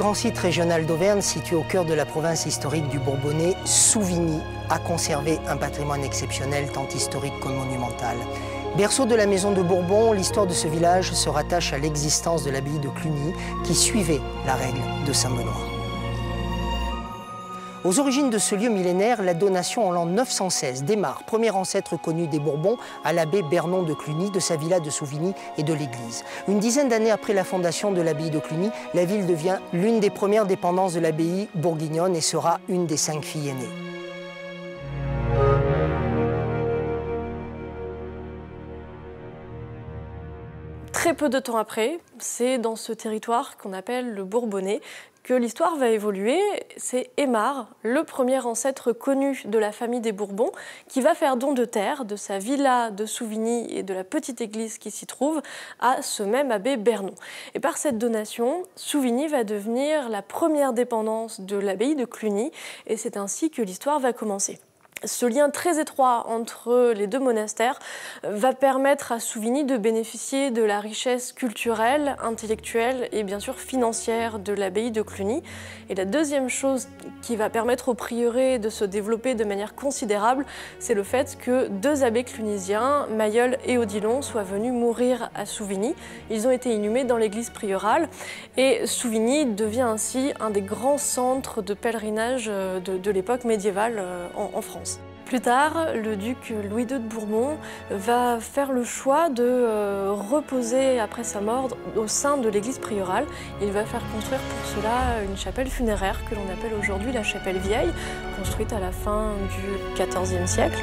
grand site régional d'Auvergne, situé au cœur de la province historique du Bourbonnais, Souvigny a conservé un patrimoine exceptionnel, tant historique que monumental. Berceau de la maison de Bourbon, l'histoire de ce village se rattache à l'existence de l'abbaye de Cluny, qui suivait la règle de Saint-Benoît. Aux origines de ce lieu millénaire, la donation en l'an 916 démarre, premier ancêtre connu des Bourbons, à l'abbé Bernon de Cluny, de sa villa de Souvigny et de l'église. Une dizaine d'années après la fondation de l'abbaye de Cluny, la ville devient l'une des premières dépendances de l'abbaye bourguignonne et sera une des 5 filles aînées. Très peu de temps après, c'est dans ce territoire qu'on appelle le Bourbonnais que l'histoire va évoluer. C'est Aymar, le premier ancêtre connu de la famille des Bourbons, qui va faire don de terre de sa villa de Souvigny et de la petite église qui s'y trouve à ce même abbé Bernon. Et par cette donation, Souvigny va devenir la première dépendance de l'abbaye de Cluny et c'est ainsi que l'histoire va commencer. Ce lien très étroit entre les deux monastères va permettre à Souvigny de bénéficier de la richesse culturelle, intellectuelle et bien sûr financière de l'abbaye de Cluny. Et la deuxième chose qui va permettre au prieuré de se développer de manière considérable, c'est le fait que 2 abbés clunisiens, Mayol et Odilon, soient venus mourir à Souvigny. Ils ont été inhumés dans l'église priorale et Souvigny devient ainsi un des grands centres de pèlerinage de l'époque médiévale en France. Plus tard, le duc Louis II de Bourbon va faire le choix de reposer après sa mort au sein de l'église priorale. Il va faire construire pour cela une chapelle funéraire que l'on appelle aujourd'hui la chapelle vieille, construite à la fin du XIVe siècle.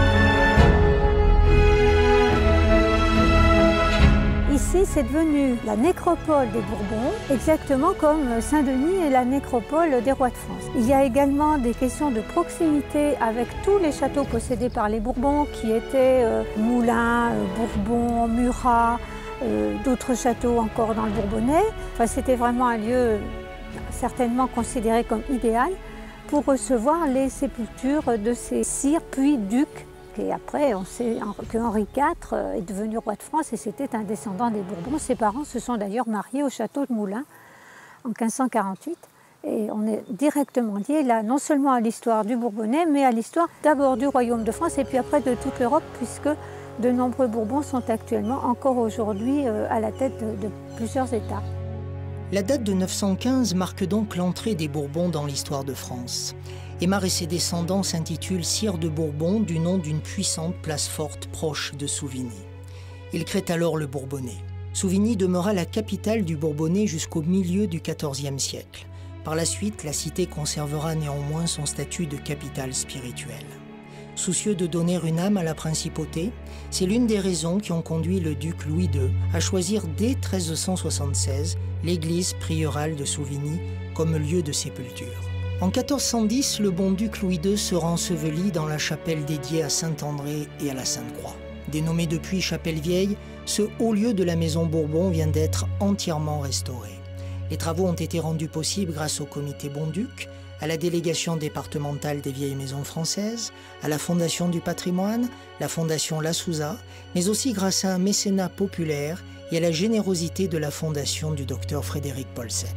Ici, c'est devenu la nécropole des Bourbons, exactement comme Saint-Denis est la nécropole des rois de France. Il y a également des questions de proximité avec tous les châteaux possédés par les Bourbons, qui étaient Moulins, Bourbon, Murat, d'autres châteaux encore dans le Bourbonnais. Enfin, c'était vraiment un lieu certainement considéré comme idéal pour recevoir les sépultures de ces sires puis ducs. Et après, on sait que Henri IV est devenu roi de France et c'était un descendant des Bourbons. Ses parents se sont d'ailleurs mariés au château de Moulins en 1548. Et on est directement lié là, non seulement à l'histoire du Bourbonnais, mais à l'histoire d'abord du royaume de France et puis après de toute l'Europe, puisque de nombreux Bourbons sont actuellement encore aujourd'hui à la tête de plusieurs États. La date de 915 marque donc l'entrée des Bourbons dans l'histoire de France. Aymar et ses descendants s'intitulent sires de Bourbon du nom d'une puissante place forte proche de Souvigny. Ils créent alors le Bourbonnais. Souvigny demeura la capitale du Bourbonnais jusqu'au milieu du XIVe siècle. Par la suite, la cité conservera néanmoins son statut de capitale spirituelle. Soucieux de donner une âme à la principauté, c'est l'une des raisons qui ont conduit le duc Louis II à choisir dès 1376 l'église priorale de Souvigny comme lieu de sépulture. En 1410, le bon duc Louis II sera enseveli dans la chapelle dédiée à Saint-André et à la Sainte-Croix. Dénommé depuis chapelle vieille, ce haut lieu de la maison Bourbon vient d'être entièrement restauré. Les travaux ont été rendus possibles grâce au comité Bonduc, à la délégation départementale des vieilles maisons françaises, à la Fondation du patrimoine, la Fondation La Souza, mais aussi grâce à un mécénat populaire et à la générosité de la Fondation du docteur Frédéric Paulsen.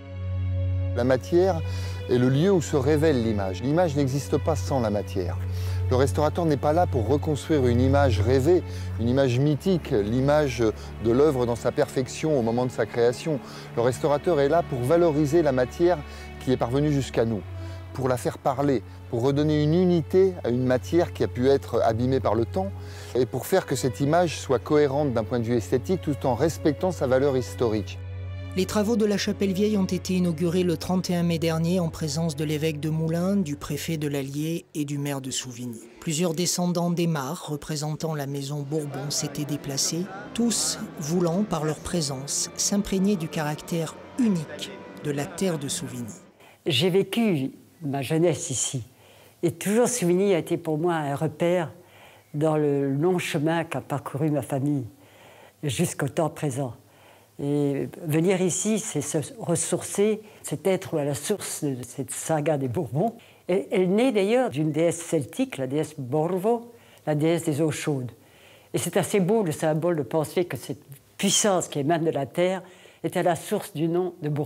La matière est le lieu où se révèle l'image. L'image n'existe pas sans la matière. Le restaurateur n'est pas là pour reconstruire une image rêvée, une image mythique, l'image de l'œuvre dans sa perfection au moment de sa création. Le restaurateur est là pour valoriser la matière qui est parvenue jusqu'à nous, pour la faire parler, pour redonner une unité à une matière qui a pu être abîmée par le temps et pour faire que cette image soit cohérente d'un point de vue esthétique tout en respectant sa valeur historique. Les travaux de la chapelle vieille ont été inaugurés le 31 mai dernier en présence de l'évêque de Moulins, du préfet de l'Allier et du maire de Souvigny. Plusieurs descendants d'Aymar représentant la maison Bourbon s'étaient déplacés, tous voulant par leur présence s'imprégner du caractère unique de la terre de Souvigny. J'ai vécu ma jeunesse ici et toujours Souvigny a été pour moi un repère dans le long chemin qu'a parcouru ma famille jusqu'au temps présent. Et venir ici, c'est se ressourcer, c'est être à la source de cette saga des Bourbons. Et elle naît d'ailleurs d'une déesse celtique, la déesse Borvo, la déesse des eaux chaudes. Et c'est assez beau le symbole de penser que cette puissance qui émane de la terre est à la source du nom de Bourbon.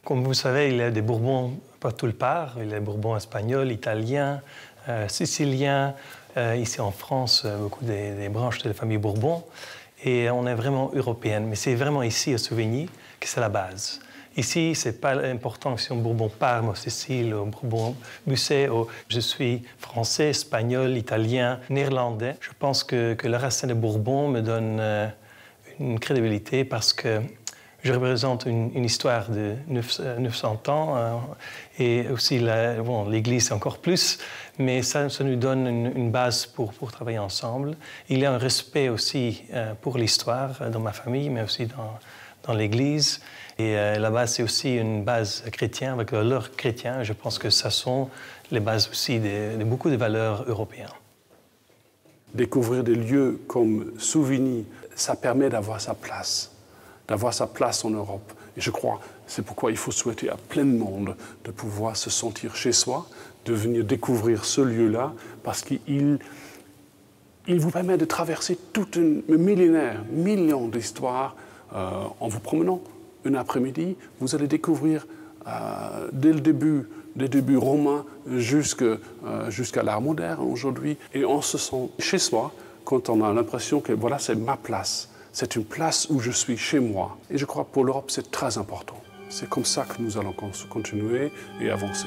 Comme vous savez, il y a des Bourbons partout le part. Il y a des Bourbons espagnols, italiens, siciliens. Ici en France, beaucoup des branches de la famille Bourbon. Et on est vraiment européenne. Mais c'est vraiment ici, à Souvigny, que c'est la base. Ici, ce n'est pas important si on Bourbon Parme, au Sicile, au Bourbon Musset. Je suis français, espagnol, italien, néerlandais. Je pense que la racine de Bourbon me donne une crédibilité parce que je représente une histoire de 900 ans et aussi l'Église c'est encore plus, mais ça nous donne une base pour travailler ensemble. Il y a un respect aussi pour l'histoire dans ma famille, mais aussi dans l'Église. Et là-bas, c'est aussi une base chrétienne, avec valeurs chrétiennes. Je pense que ça sont les bases aussi de beaucoup de valeurs européennes. Découvrir des lieux comme Souvigny, ça permet d'avoir sa place en Europe. Et je crois, c'est pourquoi il faut souhaiter à plein de monde de pouvoir se sentir chez soi, de venir découvrir ce lieu-là, parce qu'il vous permet de traverser tout un millénaire, millions d'histoires en vous promenant. Un après-midi, vous allez découvrir dès le début, des débuts romains jusqu'à l'art moderne aujourd'hui. Et on se sent chez soi quand on a l'impression que voilà, c'est ma place. C'est une place où je suis chez moi. Et je crois que pour l'Europe, c'est très important. C'est comme ça que nous allons continuer et avancer.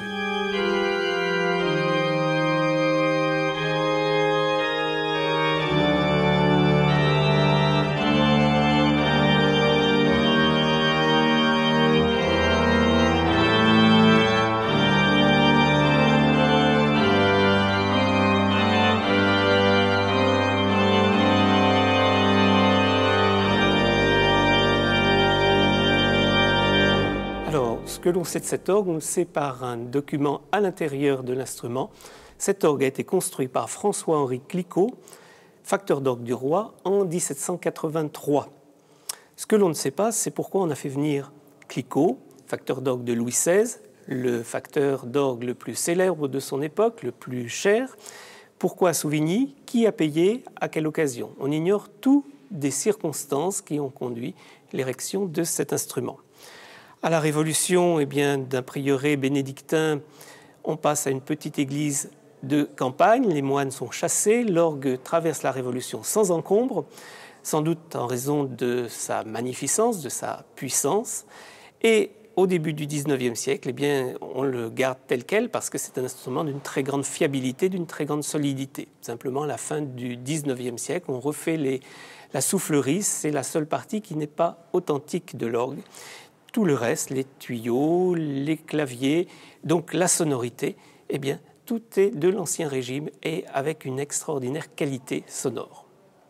Ce que l'on sait de cet orgue, on le sait par un document à l'intérieur de l'instrument. Cet orgue a été construit par François-Henri Clicquot, facteur d'orgue du roi, en 1783. Ce que l'on ne sait pas, c'est pourquoi on a fait venir Clicquot, facteur d'orgue de Louis XVI, le facteur d'orgue le plus célèbre de son époque, le plus cher. Pourquoi Souvigny? Qui a payé? À quelle occasion? On ignore toutes des circonstances qui ont conduit l'érection de cet instrument. À la Révolution, d'un prieuré bénédictin, on passe à une petite église de campagne. Les moines sont chassés. L'orgue traverse la Révolution sans encombre, sans doute en raison de sa magnificence, de sa puissance. Et au début du XIXe siècle, on le garde tel quel parce que c'est un instrument d'une très grande fiabilité, d'une très grande solidité. Simplement, à la fin du XIXe siècle, on refait la soufflerie. C'est la seule partie qui n'est pas authentique de l'orgue. Tout le reste, les tuyaux, les claviers, donc la sonorité, tout est de l'Ancien Régime et avec une extraordinaire qualité sonore.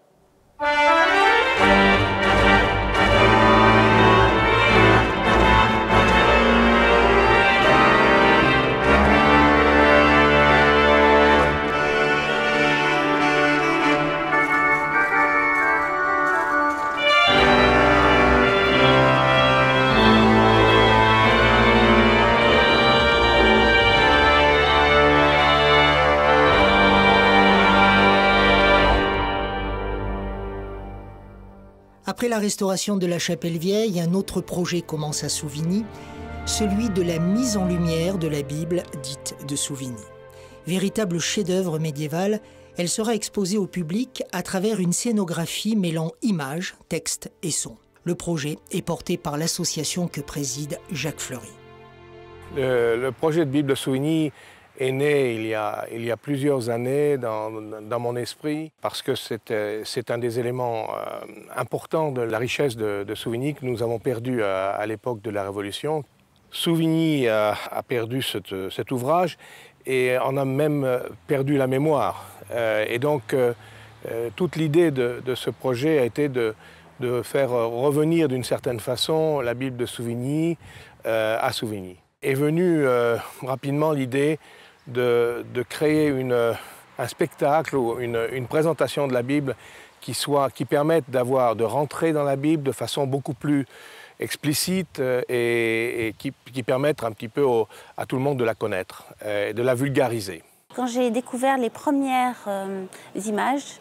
Après la restauration de la Chapelle Vieille, un autre projet commence à Souvigny, celui de la mise en lumière de la Bible dite de Souvigny. Véritable chef-d'œuvre médiéval, elle sera exposée au public à travers une scénographie mêlant images, textes et sons. Le projet est porté par l'association que préside Jacques Fleury. Le projet de Bible de Souvigny est né il y a plusieurs années dans mon esprit parce que c'est un des éléments importants de la richesse de Souvigny que nous avons perdu à l'époque de la Révolution. Souvigny a perdu cet ouvrage et en a même perdu la mémoire. Et donc toute l'idée de ce projet a été de faire revenir d'une certaine façon la Bible de Souvigny à Souvigny. Est venue rapidement l'idée de créer un spectacle ou une présentation de la Bible qui permette de rentrer dans la Bible de façon beaucoup plus explicite et qui permette un petit peu à tout le monde de la connaître et de la vulgariser. Quand j'ai découvert les premières images,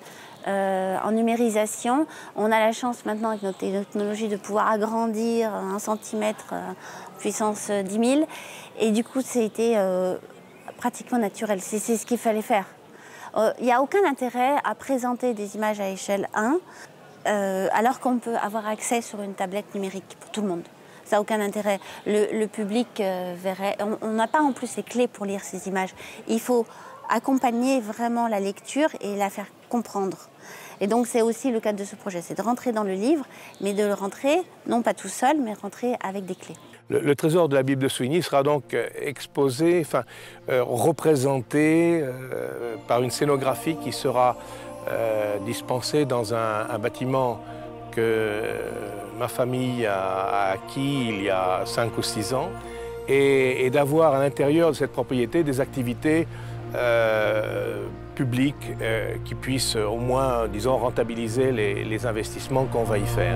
en numérisation. On a la chance maintenant avec notre technologie de pouvoir agrandir 1 cm puissance 10 000. Et du coup, c'était pratiquement naturel. C'est ce qu'il fallait faire. Il n'y a aucun intérêt à présenter des images à échelle 1 alors qu'on peut avoir accès sur une tablette numérique pour tout le monde. Ça n'a aucun intérêt. Le public verrait... On n'a pas en plus les clés pour lire ces images. Il faut accompagner vraiment la lecture et la faire comprendre. Et donc c'est aussi le cadre de ce projet, c'est de rentrer dans le livre, mais de le rentrer, non pas tout seul, mais rentrer avec des clés. Le trésor de la Bible de Souvigny sera donc exposé, représenté par une scénographie qui sera dispensée dans un bâtiment que ma famille a acquis il y a 5 ou 6 ans, et d'avoir à l'intérieur de cette propriété des activités publiques qui puissent au moins, disons, rentabiliser les investissements qu'on va y faire.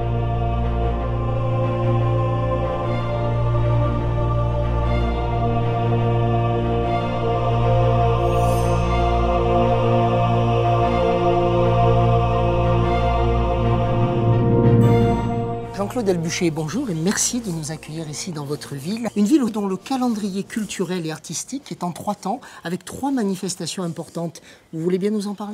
Jean-Claude Albuchet, bonjour et merci de nous accueillir ici dans votre ville. Une ville dont le calendrier culturel et artistique est en 3 temps, avec 3 manifestations importantes. Vous voulez bien nous en parler ?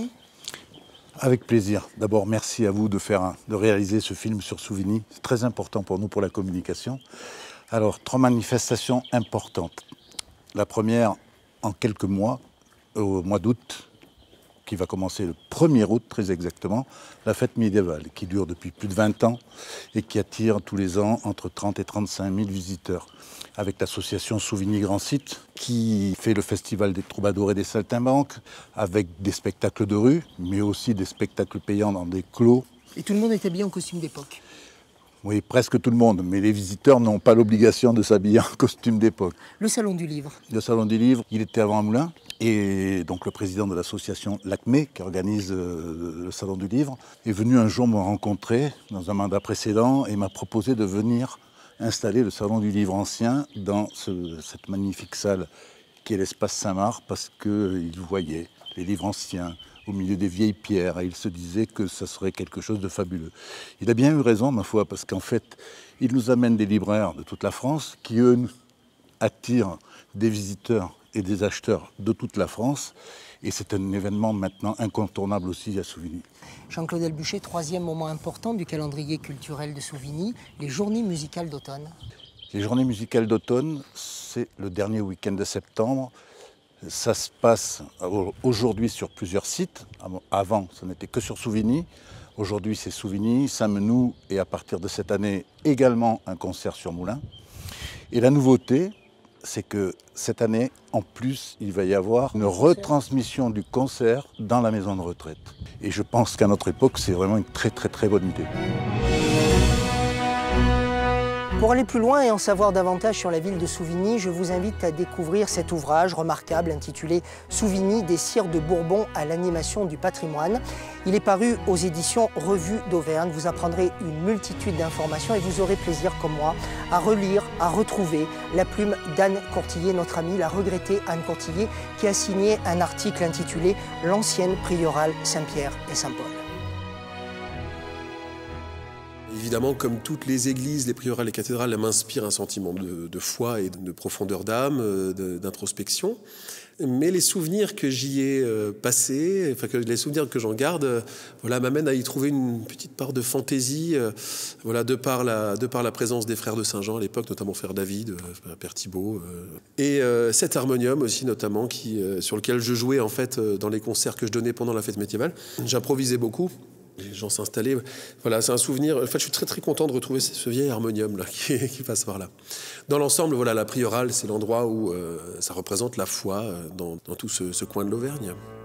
Avec plaisir. D'abord, merci à vous de réaliser ce film sur Souvigny. C'est très important pour nous, pour la communication. Alors, 3 manifestations importantes. La première, en quelques mois, au mois d'août, qui va commencer le 1er août, très exactement, la fête médiévale, qui dure depuis plus de 20 ans et qui attire tous les ans entre 30 et 35 000 visiteurs. Avec l'association Souvigny Grand Site, qui fait le festival des troubadours et des saltimbanques, avec des spectacles de rue, mais aussi des spectacles payants dans des clos. Et tout le monde est habillé en costume d'époque ? Oui, presque tout le monde, mais les visiteurs n'ont pas l'obligation de s'habiller en costume d'époque. Le Salon du Livre. Le Salon du Livre, il était avant à Moulins, et donc le président de l'association l'ACME, qui organise le Salon du Livre, est venu un jour me rencontrer dans un mandat précédent et m'a proposé de venir installer le Salon du Livre ancien dans cette magnifique salle qui est l'espace Saint-Marc, parce qu'il voyait les livres anciens au milieu des vieilles pierres, et il se disait que ça serait quelque chose de fabuleux. Il a bien eu raison, ma foi, parce qu'en fait, il nous amène des libraires de toute la France qui, eux, attirent des visiteurs et des acheteurs de toute la France, et c'est un événement maintenant incontournable aussi à Souvigny. Jean-Claude Albuchet, 3e moment important du calendrier culturel de Souvigny, les journées musicales d'automne. Les journées musicales d'automne, c'est le dernier week-end de septembre. Ça se passe aujourd'hui sur plusieurs sites. Avant, ce n'était que sur Souvigny. Aujourd'hui, c'est Souvigny, Saint-Menou et à partir de cette année, également un concert sur Moulins. Et la nouveauté, c'est que cette année, en plus, il va y avoir une retransmission du concert dans la maison de retraite. Et je pense qu'à notre époque, c'est vraiment une très très très bonne idée. Pour aller plus loin et en savoir davantage sur la ville de Souvigny, je vous invite à découvrir cet ouvrage remarquable intitulé « Souvigny, des sires de Bourbon à l'animation du patrimoine ». Il est paru aux éditions Revue d'Auvergne. Vous apprendrez une multitude d'informations et vous aurez plaisir, comme moi, à relire, à retrouver la plume d'Anne Courtillet, notre amie, la regrettée Anne Courtillet, qui a signé un article intitulé « L'ancienne priorale Saint-Pierre et Saint-Paul ». Évidemment, comme toutes les églises, les priorales, les cathédrales, elles m'inspirent un sentiment de foi et de profondeur d'âme, d'introspection. Mais les souvenirs que j'y ai passés, les souvenirs que j'en garde, m'amènent à y trouver une petite part de fantaisie, de par la présence des frères de Saint-Jean à l'époque, notamment frère David, père Thibault, et cet harmonium aussi notamment sur lequel je jouais en fait dans les concerts que je donnais pendant la fête médiévale. J'improvisais beaucoup. Les gens s'installaient. Voilà, c'est un souvenir. En fait, je suis très très content de retrouver ce vieil harmonium là qui passe par là. Dans l'ensemble, la priorale, c'est l'endroit où ça représente la foi dans tout ce coin de l'Auvergne.